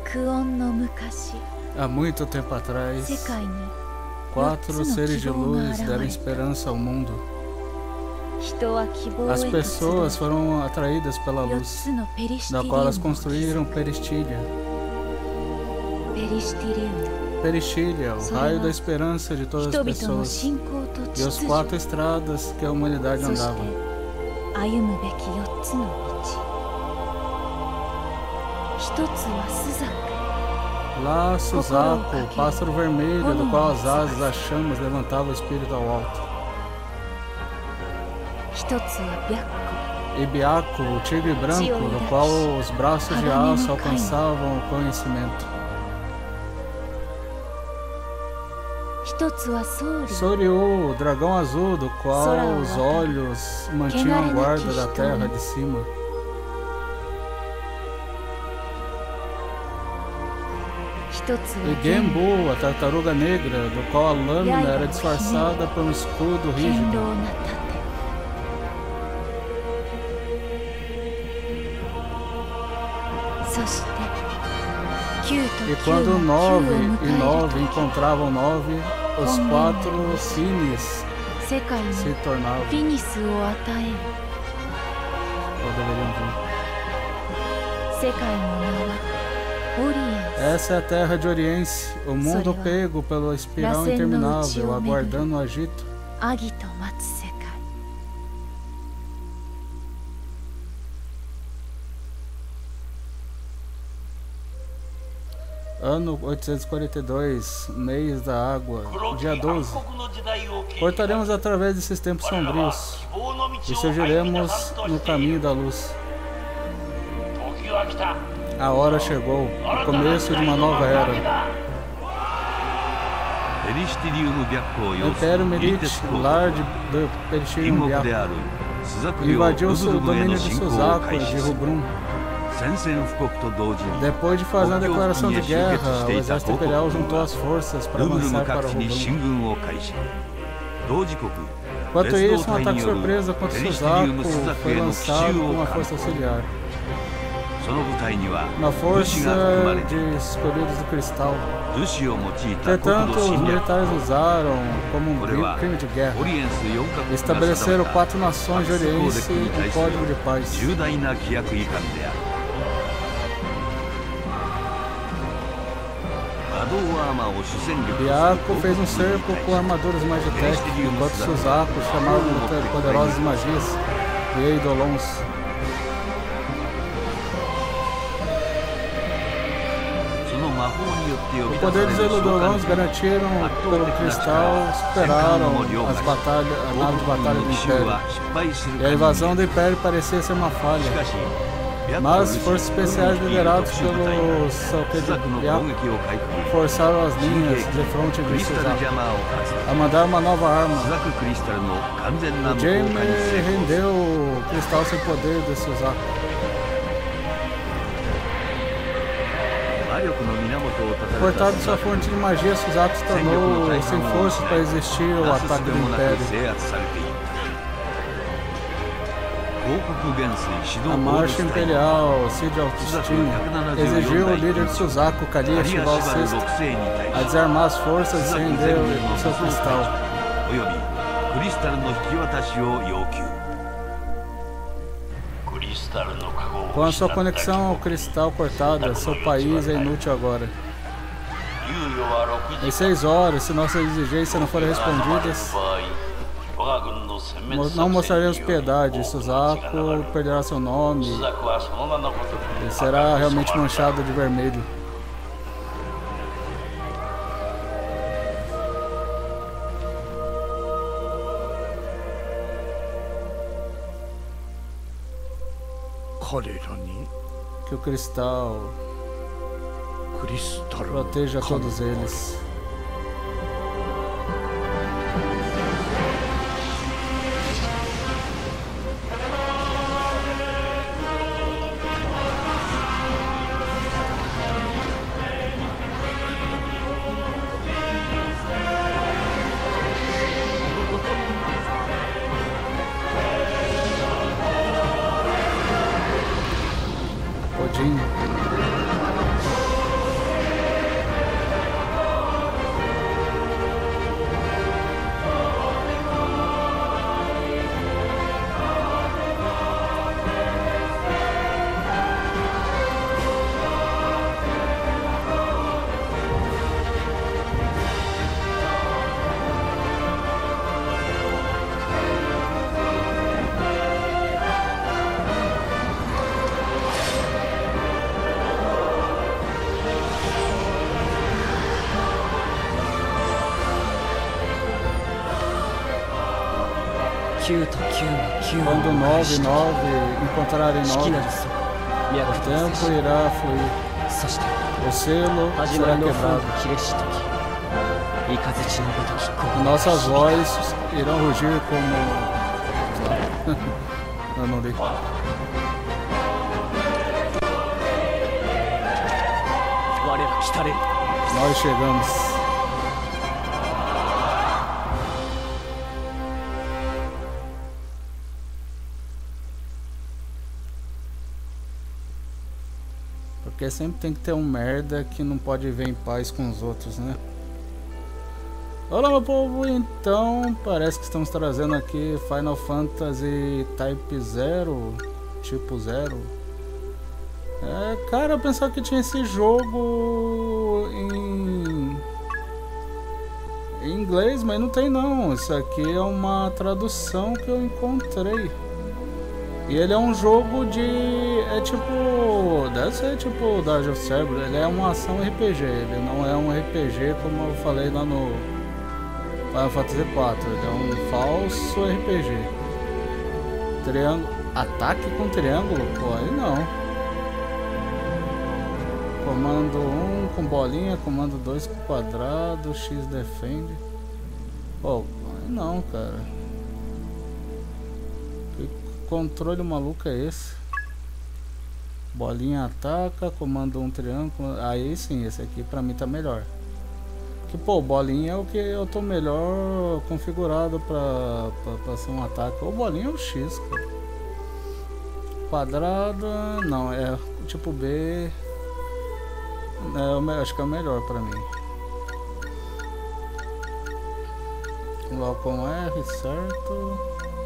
Há muito tempo atrás, 4 seres de luz deram esperança ao mundo. As pessoas foram atraídas pela luz, da qual elas construíram Peristília. Peristília, o raio da esperança de todas as pessoas, e as 4 estradas que a humanidade andava. Lá, Suzaku, o pássaro vermelho, do qual as asas, as chamas levantavam o espírito ao alto. E Byaku, o tigre branco, do qual os braços de aço alcançavam o conhecimento. Soryu, o dragão azul, do qual os olhos mantinham a guarda da terra de cima. E Genbu, a tartaruga negra, do qual a lâmina era disfarçada por um escudo rígido. E quando 9 e 9 encontravam 9, os 4 Finis se tornavam. Ou deveriam vir. Essa é a terra de Oriente, o mundo pego pela espiral interminável, aguardando o agito. Ano 842, mês da água, dia 12. Cortaremos através desses tempos sombrios e surgiremos no caminho da luz. A hora chegou, o começo de uma nova era. O Império Merit, lar do Perishilium Byaku, invadiu o domínio de Suzaku e de Rubrum. Depois de fazer uma declaração de guerra, o exército imperial juntou as forças para avançar para Rubrum. Enquanto isso, um ataque surpresa contra Suzaku foi lançado com uma força auxiliar. Uma força de escolhidos do cristal. Entretanto, os militares usaram como um crime de guerra. Estabeleceram 4 nações de Oriente e código de paz. Byaku fez um cerco com armaduras Magitech, enquanto Suzaku chamava de poderosas magias e Eidolons. O poder dos Eidolons garantiram pelo cristal superaram as naves de batalha do Império. E a invasão do Império parecia ser uma falha. Mas forças especiais liderados pelo Byaku forçaram as linhas de fronte de Suzaku a mandar uma nova arma. O Jaime rendeu o cristal sem poder de Suzaku. Cortado de sua fonte de magia, Suzaku se tornou sem forças para resistir ao ataque do Império. A marcha imperial, Cid Altistine, exigiu o líder de Suzaku, Kalia Shival VI, a desarmar as forças e render o seu cristal. Com a sua conexão ao cristal cortada, seu país é inútil agora. Em 6 horas, se nossas exigências não forem respondidas, não mostraremos piedade. Suzaku perderá seu nome e será realmente manchado de vermelho. Que o cristal proteja todos eles. Quando 9 e 9 encontrarem 9, o tempo irá fluir. O selo será quebrado. E nossas vozes irão rugir como... Eu não li. Nós chegamos. Porque sempre tem que ter um merda que não pode viver em paz com os outros, né? Olá, meu povo, então parece que estamos trazendo aqui Final Fantasy Type 0, tipo 0. Cara, eu pensava que tinha esse jogo em inglês, mas não tem não. Isso aqui é uma tradução que eu encontrei. E ele é um jogo de... deve ser tipo Dark of Cerberus. Ele é uma ação RPG, ele não é um RPG como eu falei lá no Final Fantasy 4. Ele é um falso RPG. Triângulo... Ataque com triângulo? Pô, aí não. Comando 1 com bolinha, comando 2 com quadrado, X defende. Pô, aí não, cara. Que controle maluco é esse? Bolinha ataca, comando 1 triângulo. Aí sim, esse aqui pra mim tá melhor. Que pô, bolinha é o que eu tô melhor configurado pra ser um ataque. Ou bolinha é o X, cara. Quadrado, não, é tipo B. Eu acho que é o melhor pra mim. Logo com R, certo?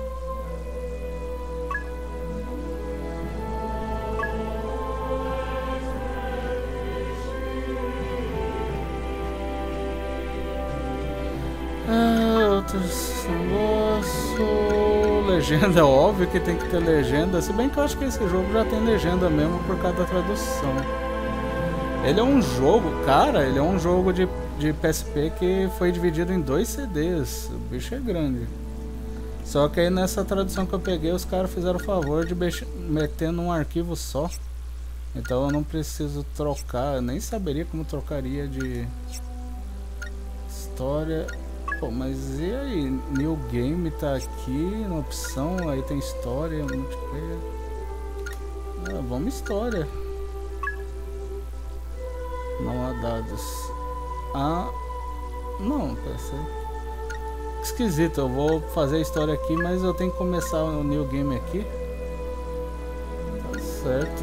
Outros negócios. Legenda, é óbvio que tem que ter legenda. Se bem que eu acho que esse jogo já tem legenda mesmo por causa da tradução. Ele é um jogo, cara, ele é um jogo de PSP que foi dividido em 2 CDs. O bicho é grande. Só que aí nessa tradução que eu peguei, os caras fizeram o favor de meter num arquivo só. Então eu não preciso trocar, eu nem saberia como trocaria de história. Pô, mas e aí? New Game tá aqui na opção, aí tem história, multiplayer. Vamos história. Não há dados. Não, pensei. Esquisito, eu vou fazer a história aqui, mas eu tenho que começar o New Game aqui. Tá certo.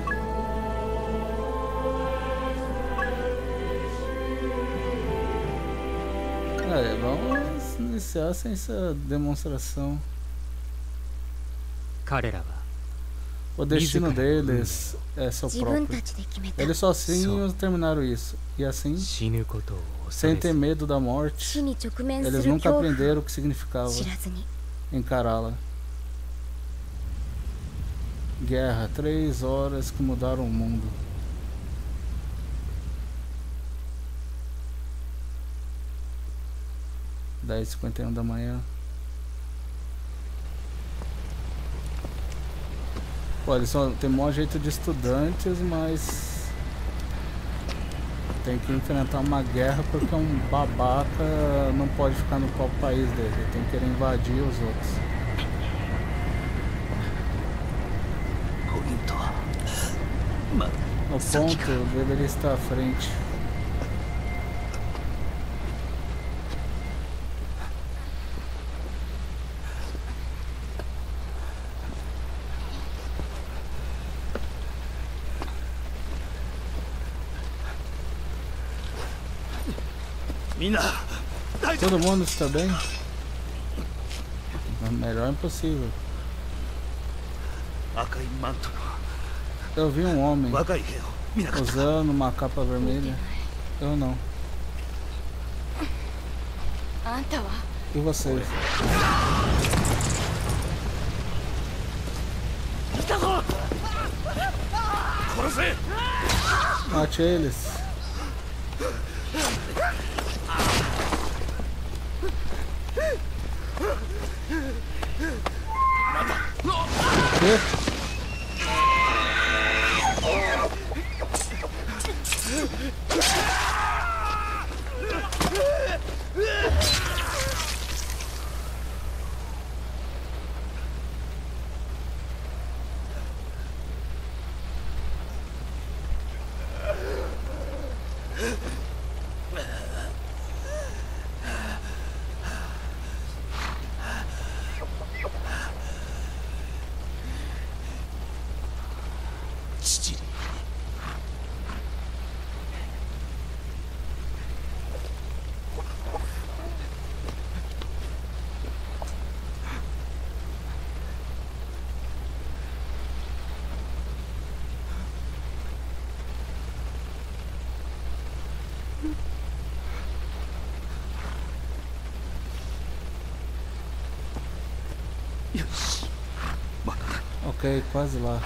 Vamos iniciar sem essa demonstração. O destino deles é seu próprio. Eles sozinhos terminaram isso. E assim, sem ter medo da morte, eles nunca aprenderam o que significava encará-la. Guerra, 3 horas que mudaram o mundo. (10h51 da manhã). Pô, eles só tem maior jeito de estudantes, mas tem que enfrentar uma guerra porque um babaca não pode ficar no próprio país dele, ele tem que querer invadir os outros. O ponto deveria estar à frente. Todo mundo está bem? Melhor impossível. Eu vi um homem usando uma capa vermelha. Eu não. E vocês? Mate eles. quê? Ok, quase lá.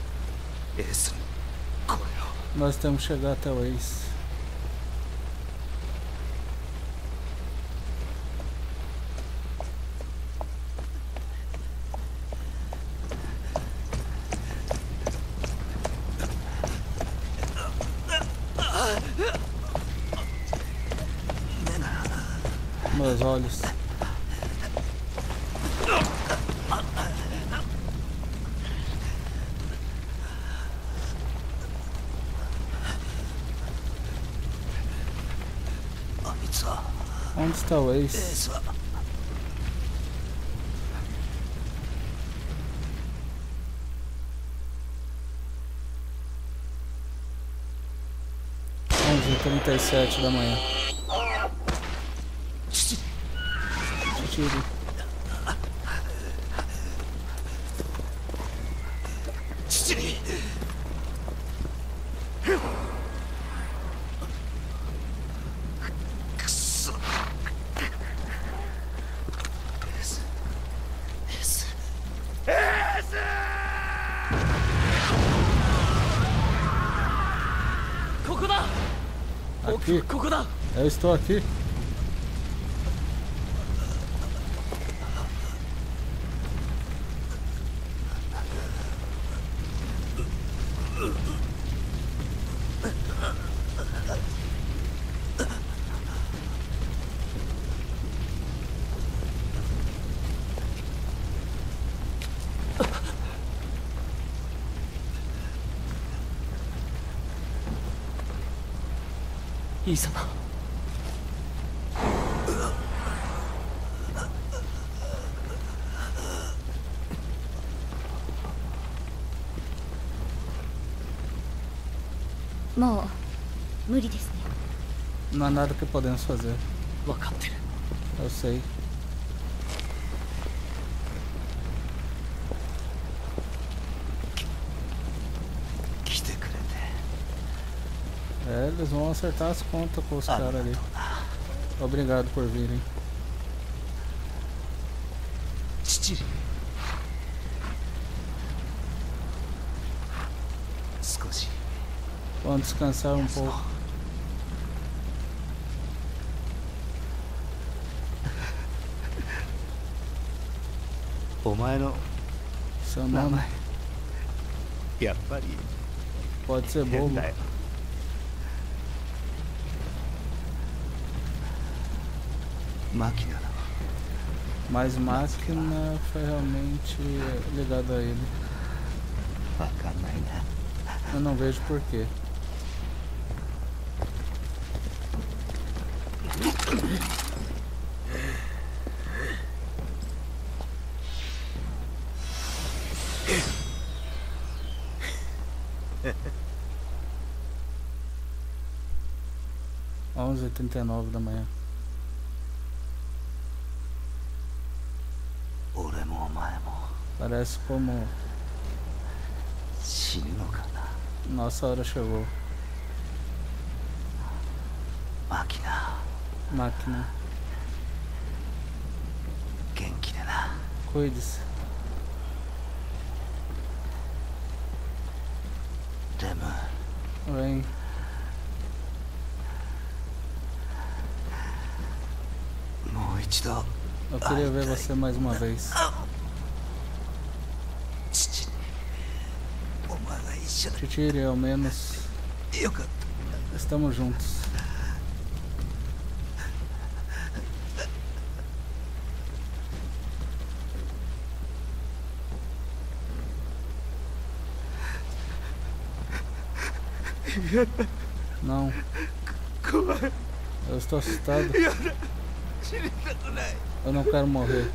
Nós temos que chegar até o Ace. Meus olhos. Onde está o Ace? Onze e 37 da manhã. Tiro. Aqui. Eu estou aqui. Ii-sama. Não há nada que podemos fazer. Eu sei. É, eles vão acertar as contas com os caras ali. Obrigado por virem. Vamos descansar um pouco. Seu nome pode ser bobo, mas máquina foi realmente ligado a ele. Eu não vejo porquê. Onze e 39 da manhã. Parece como nossa hora chegou. Máquina. Cuide-se. Vem. Eu queria ver você mais uma vez. Titiri, ao menos estamos juntos. Não. Eu estou assustado. Eu não quero morrer.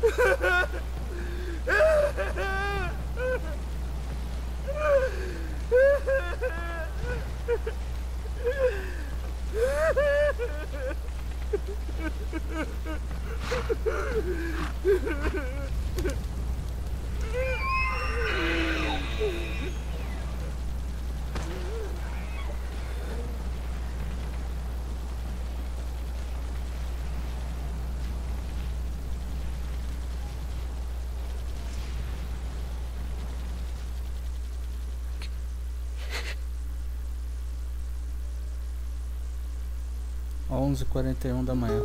Onze e 41 da manhã.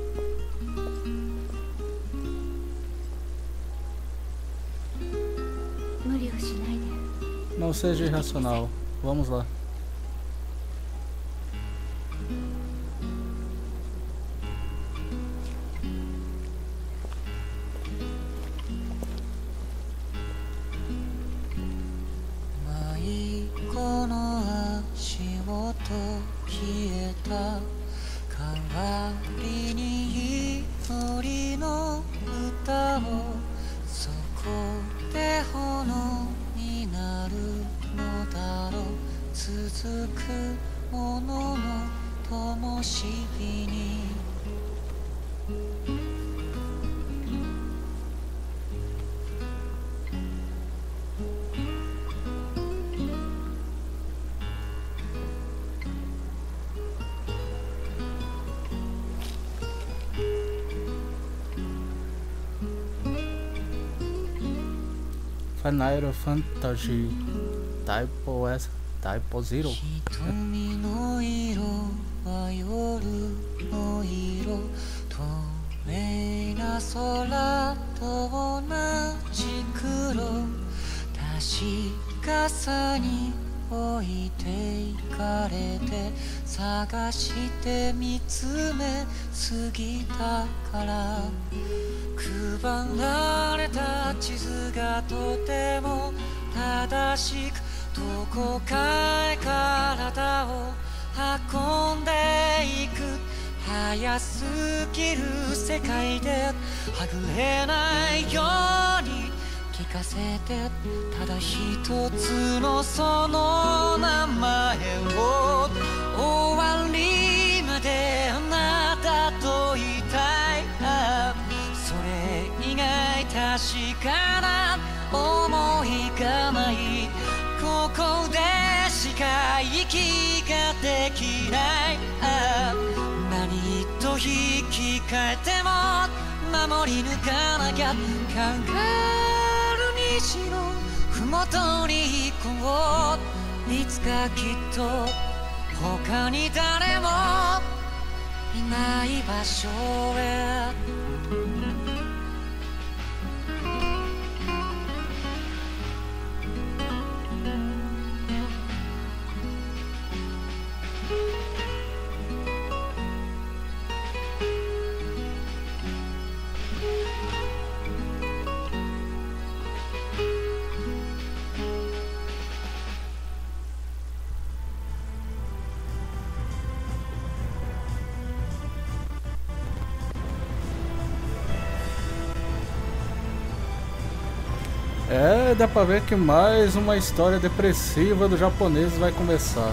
Não seja irracional. Vamos lá. Final Fantasy Type Zero. Dá pra ver que mais uma história depressiva dos japoneses vai começar.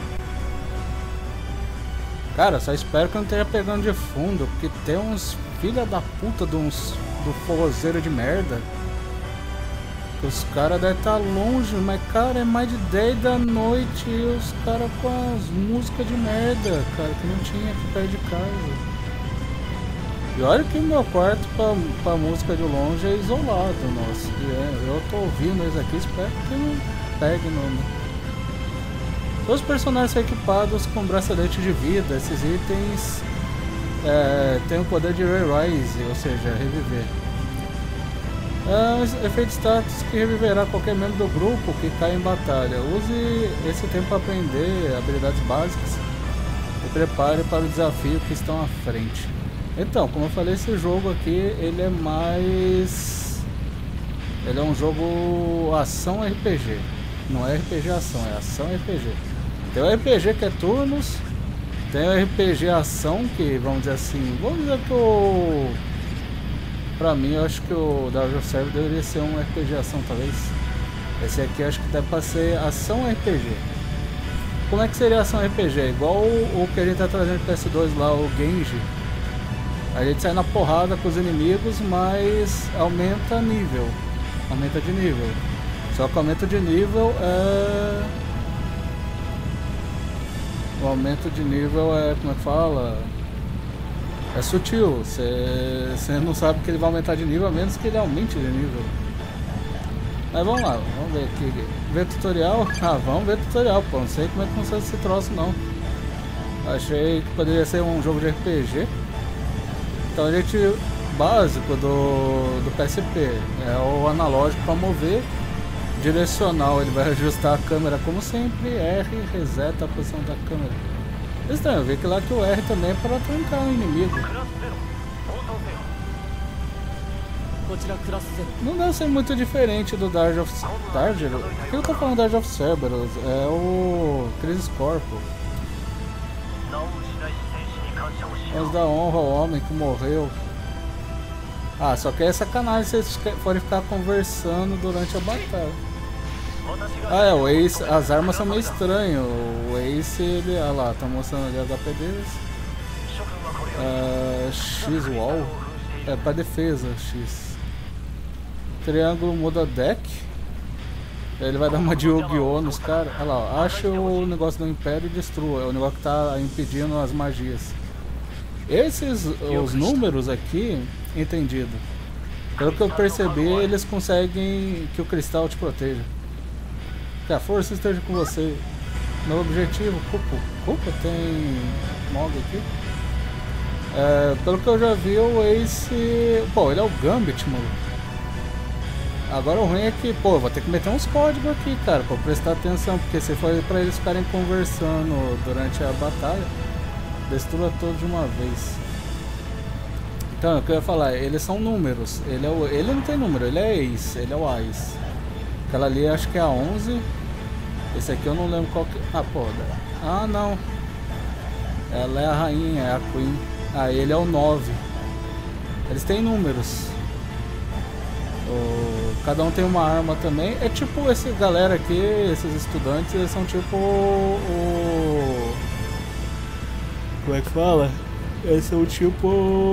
Cara, só espero que não esteja pegando de fundo, porque tem uns filha da puta do forrozeiro de merda. Os caras devem estar longe, mas cara, é mais de 10 da noite e os caras com as músicas de merda, cara, que não tinha aqui perto de casa. E olha que meu quarto pra música de longe é isolado, nossa. Eu tô ouvindo eles aqui, espero que não pegue nome. Todos os personagens são equipados com bracelete de vida. Esses itens têm o poder de re-rise, ou seja, reviver. Efeito status que reviverá qualquer membro do grupo que cai em batalha. Use esse tempo para aprender habilidades básicas e prepare para o desafio que estão à frente. Então, como eu falei, esse jogo aqui, ele é mais... Ele é um jogo ação RPG. Não é RPG ação, é ação RPG. Tem o RPG que é turnos, tem o RPG ação que, vamos dizer assim, vamos dizer que o... Pra mim, eu acho que o Dark Server deveria ser um RPG ação, talvez. Esse aqui eu acho que deve pra ser ação RPG. Como é que seria ação RPG? Igual o que a gente tá trazendo pro PS2 lá, o Genji. A gente sai na porrada com os inimigos, mas aumenta nível. Aumenta de nível. Só que o aumento de nível é... O aumento de nível é... Como é que fala? É sutil. Você não sabe que ele vai aumentar de nível, a menos que ele aumente de nível. Mas vamos lá, vamos ver aqui. Ver tutorial? Ah, vamos ver tutorial, pô. Não sei como é que funciona esse troço, não. Achei que poderia ser um jogo de RPG. Então a gente... Básico do PSP. É o analógico para mover. Direcional, ele vai ajustar a câmera como sempre. R, reseta a posição da câmera. Estranho, eu vi que lá que o R também é para trancar o inimigo. Não deve ser muito diferente do Dark of Cerberus. Por que eu tô falando Dark of Cerberus? É o Crisis Corpo. Vamos dar honra ao homem que morreu. Ah, só que é sacanagem se vocês forem ficar conversando durante a batalha. Ah, é, o Ace, as armas são meio estranhas. O Ace, ele, olha lá, tá mostrando ali o HP deles. X-Wall, é pra defesa, X. Triângulo muda deck. Ele vai dar uma de Yu-Gi-Oh! Nos caras. Olha lá, ó, acha o negócio do Império e destrua. É o negócio que tá impedindo as magias. Esses, os números aqui, entendido. Pelo que eu percebi, eles conseguem que o cristal te proteja. Que a força esteja com você. Meu objetivo, Cupa tem Mog aqui. Pelo que eu já vi, o Ace... Pô, ele é o Gambit, mano. Agora o ruim é que, pô, eu vou ter que meter uns códigos aqui, cara, pra prestar atenção. Porque se for pra eles ficarem conversando durante a batalha, destrua todos de uma vez. Então, o que eu ia falar, eles são números. Ele não tem número, ele é Ace, ele é o Ace. Aquela ali acho que é a 11. Esse aqui eu não lembro qual que... Ah, pô. Ah, não. Ela é a rainha, é a Queen. Ah, ele é o 9. Eles têm números. Cada um tem uma arma também. É tipo esse galera aqui, esses estudantes, eles são tipo como é que fala? Esse é o tipo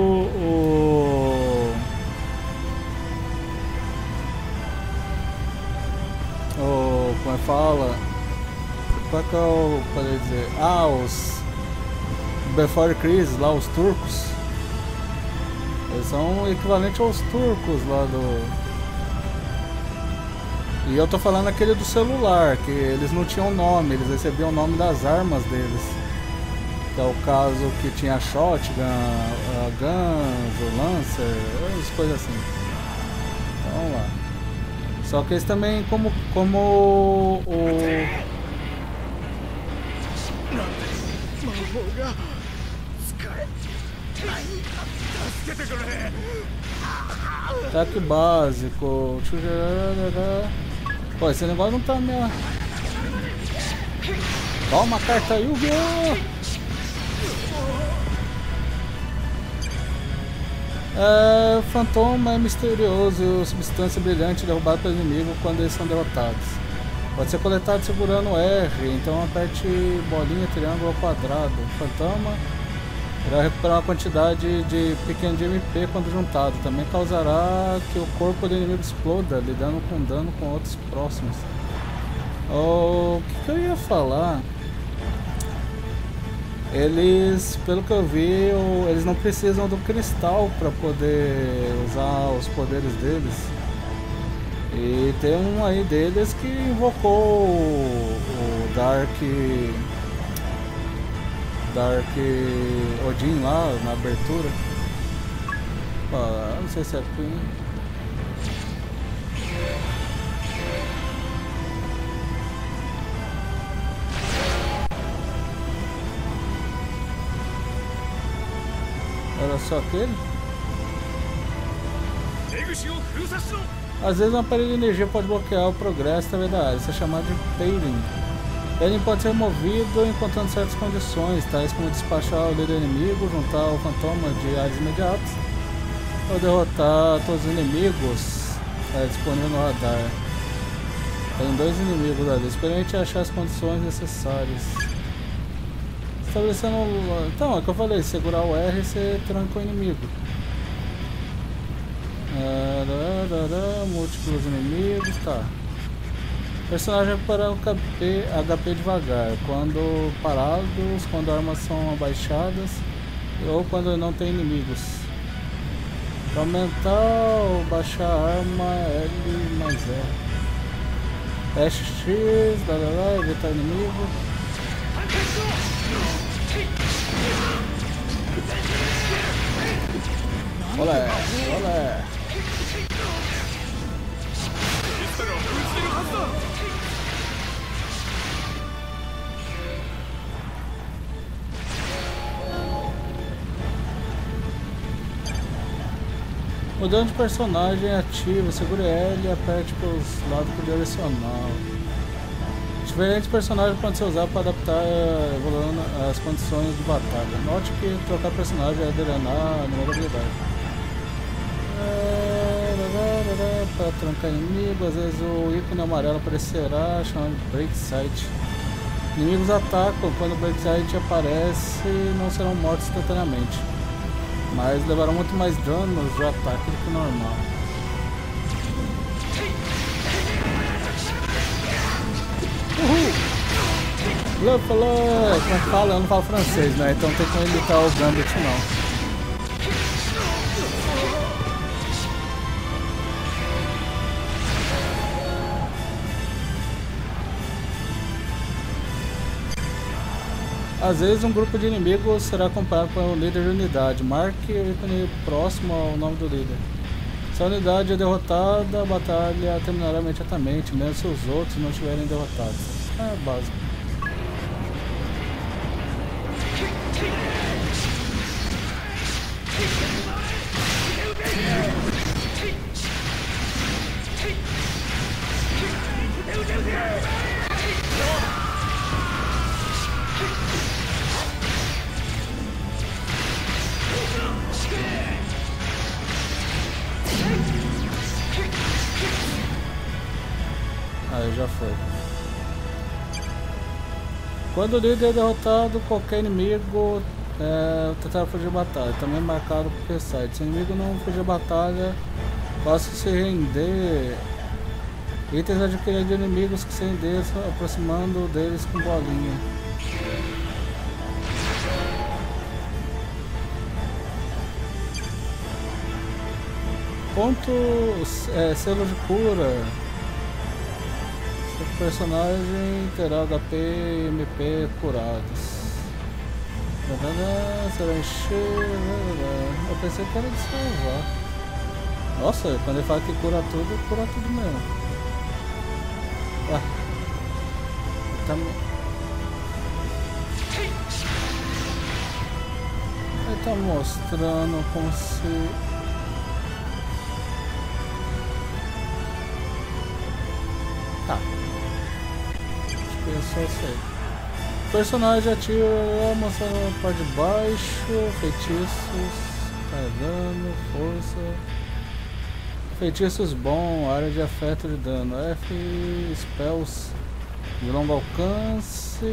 como é que fala? Qual que eu poderia dizer? Ah, os Before Crisis, lá os turcos. Eles são equivalentes aos turcos lá do... E eu tô falando aquele do celular, que eles não tinham nome, eles recebiam o nome das armas deles. Que é o caso que tinha Shotgun, a Guns, o Lancer, as coisas assim. Então, vamos lá. Só que eles também, como o... Ataque básico. Pô, esse negócio não tá minha... Toma a carta Yu-Gi-Oh! Fantoma é misterioso, substância brilhante derrubada pelo inimigo quando eles são derrotados. Pode ser coletado segurando R, então aperte bolinha, triângulo ou quadrado. Fantoma irá recuperar uma quantidade de pequeno de MP quando juntado. Também causará que o corpo do inimigo exploda, lidando com dano com outros próximos. O que eu ia falar? Eles, pelo que eu vi, eles não precisam do cristal para poder usar os poderes deles. E tem um aí deles que invocou o Dark Odin lá na abertura. Não sei se é Queen. Era só aquele? Às vezes uma parede de energia pode bloquear o progresso através da área. Isso é chamado de pairing. Pairing pode ser removido encontrando certas condições, tais como despachar o líder inimigo, juntar o fantoma de áreas imediatas, ou derrotar todos os inimigos disponíveis no radar. Tem 2 inimigos ali. Experimente achar as condições necessárias. Estabelecendo... Então, é o que eu falei, segurar o R e você tranca o inimigo. Múltiplos inimigos, tá. O personagem recupera o HP devagar, quando parados, quando armas são abaixadas ou quando não tem inimigos. Para aumentar ou baixar a arma, L mais E. SX, evitar inimigo. Olé, olé. Mudando de personagem ativo, segure L e aperte para os lados com o direcional. Diferentes personagens podem ser usados para adaptar evoluindo as condições de batalha. Note que trocar personagem é drenar numa habilidade. Para trancar inimigo, às vezes o ícone amarelo aparecerá, chamado Break Sight. Inimigos atacam quando o Break Sight aparece e não serão mortos instantaneamente, mas levarão muito mais danos de ataque do que normal. Uhul! Falou! Como é que fala? Eu não falo francês, né? Então tem como imitar o Gambit não. Às vezes um grupo de inimigos será comparado com o líder de unidade. Marque o ícone próximo ao nome do líder. Se a unidade é derrotada, a batalha terminará imediatamente, mesmo se os outros não estiverem derrotados. É básico. Aí já foi. Quando o líder é derrotado, qualquer inimigo tentará fugir da batalha. Também marcado por P-Site. Se o inimigo não fugir da batalha, basta se render. Itens adquiridos de inimigos que se rendem, aproximando deles com bolinha. Selo de cura. O personagem terá HP e MP curados. Será encher. Eu pensei que era de salvar. Nossa, quando ele fala que cura tudo mesmo. Ah. Ele tá mostrando como se... Tá. Acho que é só isso aí. O personagem ativa mostrando a parte de baixo, feitiços, dano, força. Feitiços bom, área de afeto de dano. F, spells de longo alcance.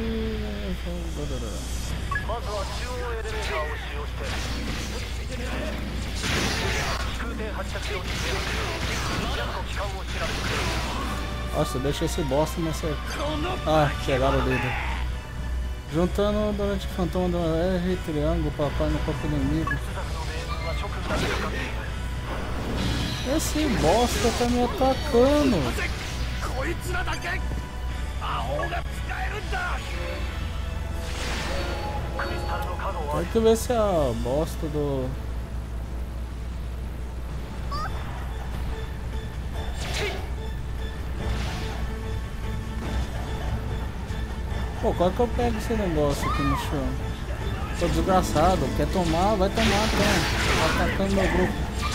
Nossa, deixa esse bosta nessa... Ah, pegaram o líder. Juntando durante o fantoma do R, triângulo, papai no corpo inimigo. Esse bosta tá me atacando. Tem que ver se a bosta do... Pô, qual que eu pego esse negócio aqui no chão? Tô desgraçado, quer tomar, vai tomar, pronto. Tá atacando meu grupo.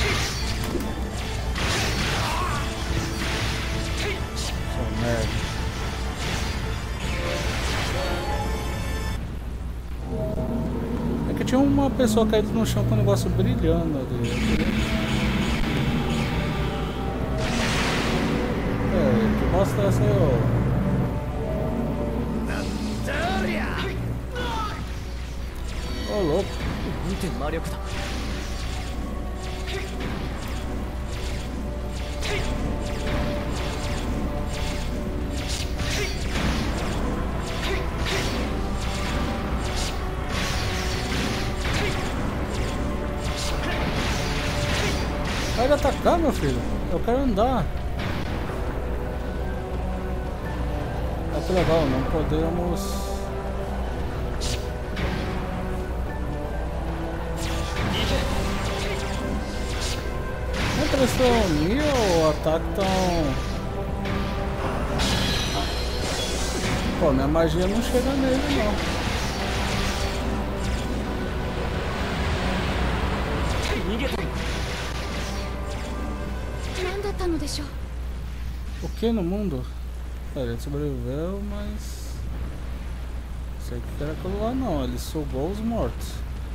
Seu merda. É que tinha uma pessoa caída no chão com um negócio brilhando ali. Que bosta é essa aí, ó? Ô, louco. Vai atacar, meu filho. Eu quero andar. Ah, que legal, não podemos... Eles estão ali ou o ataque tão... Pô, minha magia não chega nele não. O que no mundo? Pera, ele sobreviveu, mas... Não sei o que era aquilo lá não, ele sugou os mortos.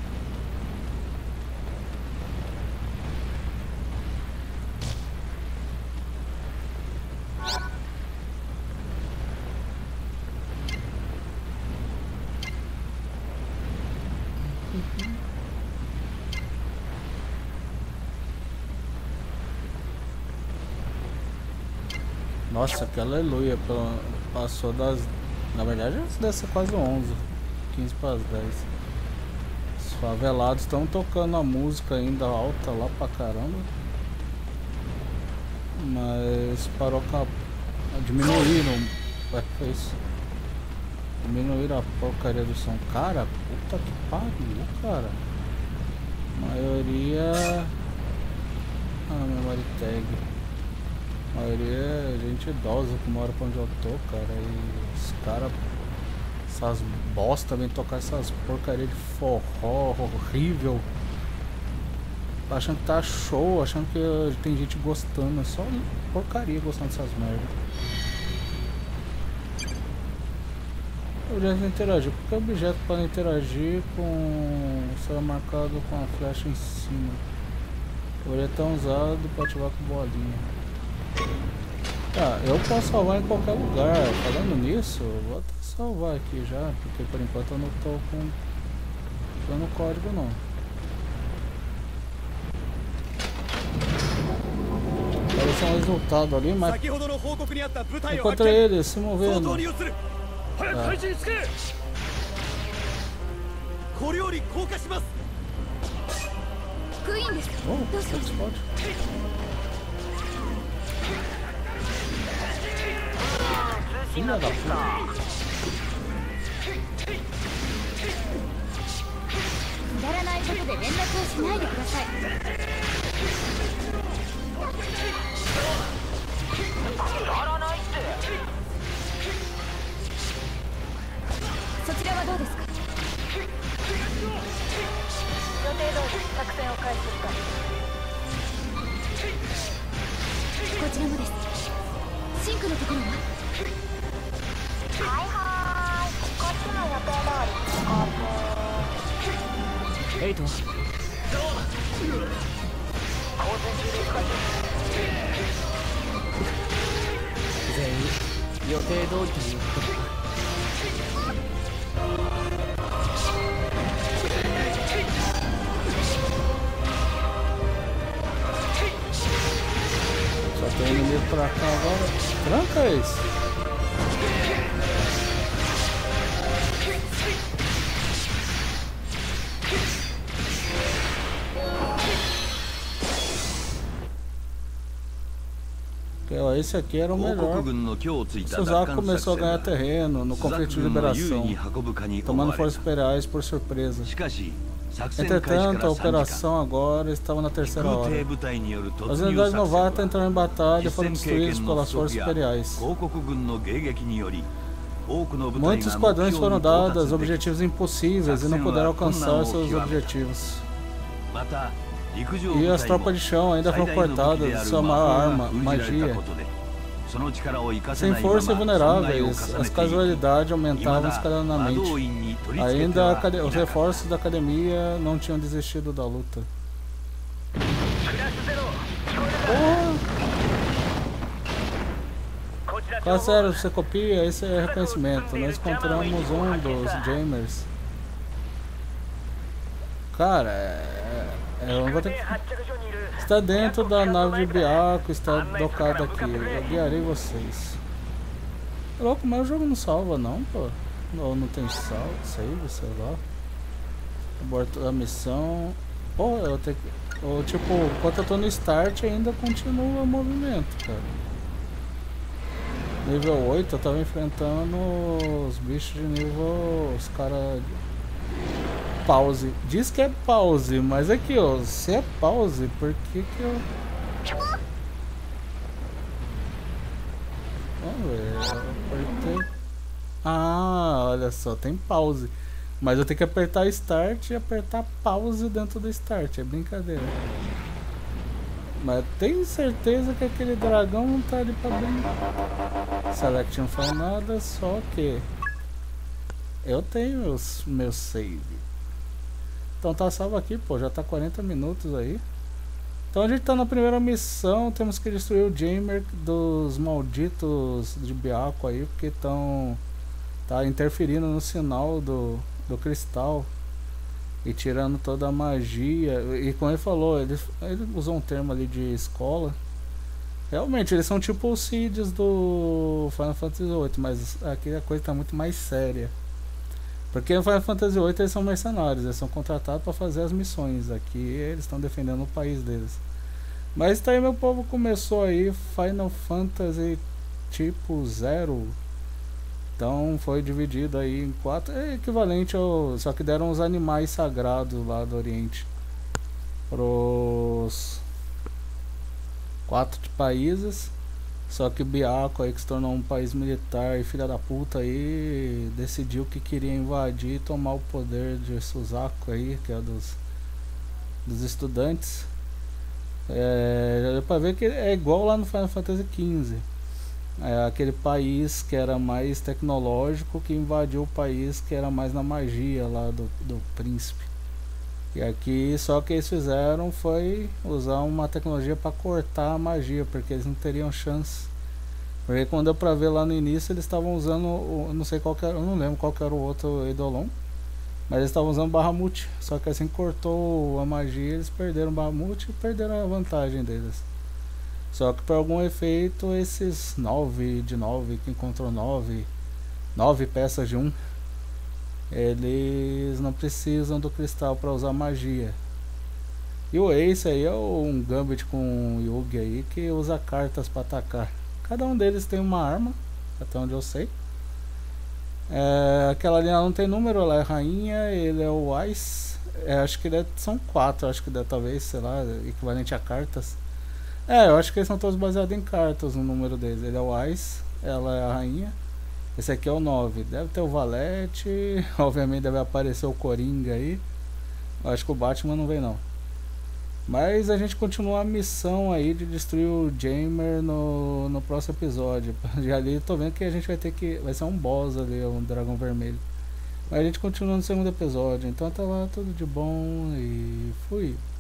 Nossa, que aleluia, passou das... Na verdade, deve ser quase 11, 15 para as 10. Os favelados estão tocando a música ainda alta lá pra caramba. Mas parou com a... Diminuíram... Ué, foi isso? Diminuíram a porcaria do som. Cara, puta que pariu, cara. Maioria... Ah, memory tag. A maioria é gente idosa que mora pra onde eu tô, cara, e os caras, essas bosta, vêm tocar essas porcaria de forró horrível, achando que tá show, achando que tem gente gostando, é só porcaria gostando dessas merdas. Objeto interagir, qualquer objeto pode interagir com... será marcado com a flecha em cima. O objeto é usado para ativar com bolinha. Tá, eu posso salvar em qualquer lugar. Falando nisso, vou até salvar aqui já, porque por enquanto eu não tô com dando código não. Apareceu um resultado ali, mas encontrei ele se movendo. Tá. Filha da puta. Só tem inimigo pra cá agora. Tranca esse. Esse aqui era o melhor. Suzaku começou a ganhar terreno no conflito de liberação, tomando forças imperiais por surpresa. Entretanto, a operação agora estava na terceira hora. As unidades novatas entraram em batalha e foram destruídas pelas forças imperiais. Muitos esquadrões foram dados objetivos impossíveis e não puderam alcançar seus objetivos. E as tropas de chão ainda foram cortadas de sua maior arma, magia. Sem força e vulneráveis, as casualidades aumentavam escalonadamente. Ainda os reforços da academia não tinham desistido da luta. Fala sério, você copia, esse é reconhecimento. Nós encontramos um dos Jaimers. Cara, eu vou ter que... Está dentro da nave de Byakko, está docado aqui. Eu guiarei vocês. Louco, mas o jogo não salva não, pô. Ou não tem salvo, save, sei lá. Aborto a missão. Pô, eu tenho que... Ou tipo, enquanto eu tô no start ainda continua o movimento, cara. Nível 8 eu tava enfrentando os bichos de nível... Os caras... Pause. Diz que é pause, mas aqui ó, se é pause, por que que eu... Vamos ver, eu apertei... Ah, olha só, tem pause. Mas eu tenho que apertar start e apertar pause dentro do start, é brincadeira. Mas tenho certeza que aquele dragão não tá ali pra dentro. Select não faz nada, só que... Eu tenho os meus save. Então tá salvo aqui, pô, já tá 40 minutos aí. Então a gente tá na primeira missão, temos que destruir o Jaimer dos malditos de Byakko aí, porque estão tá interferindo no sinal do cristal e tirando toda a magia. E como ele falou, ele usou um termo ali de escola. Realmente, eles são tipo os Seeds do Final Fantasy VIII, mas aqui a coisa tá muito mais séria. Porque no Final Fantasy VIII eles são mercenários, eles são contratados para fazer as missões. Aqui eles estão defendendo o país deles. Mas tá aí, meu povo, começou aí Final Fantasy tipo 0. Então foi dividido aí em 4, é equivalente ao... Só que deram os animais sagrados lá do Oriente pros 4 países. Só que Byakko aí, que se tornou um país militar e filha da puta aí, decidiu que queria invadir e tomar o poder de Suzaku aí, que é dos estudantes. Já deu pra ver que é igual lá no Final Fantasy XV. É aquele país que era mais tecnológico que invadiu o país que era mais na magia lá do príncipe. E aqui só que eles fizeram foi usar uma tecnologia para cortar a magia, porque eles não teriam chance. Porque quando deu pra ver lá no início eles estavam usando, não sei qual que era, eu não lembro qual que era o outro Eidolon, mas eles estavam usando Bahamut. Só que assim cortou a magia, eles perderam Bahamut e perderam a vantagem deles. Só que por algum efeito esses 9 de 9 que encontrou 9 peças de 1, eles não precisam do cristal para usar magia. E o Ace aí é um Gambit com Yugi aí que usa cartas para atacar. Cada um deles tem uma arma, até onde eu sei. Aquela ali não tem número, ela é rainha, ele é o Ice. Acho que são 4, acho que talvez, sei lá, equivalente a cartas. Eu acho que eles são todos baseados em cartas, o número deles. Ele é o Ice, ela é a rainha. Esse aqui é o 9. Deve ter o Valete. Obviamente deve aparecer o Coringa aí. Eu acho que o Batman não vem não. Mas a gente continua a missão aí de destruir o Jaimer no próximo episódio. Já ali tô vendo que a gente vai ter que... Vai ser um boss ali, um dragão vermelho. Mas a gente continua no segundo episódio. Então até lá, tudo de bom e fui.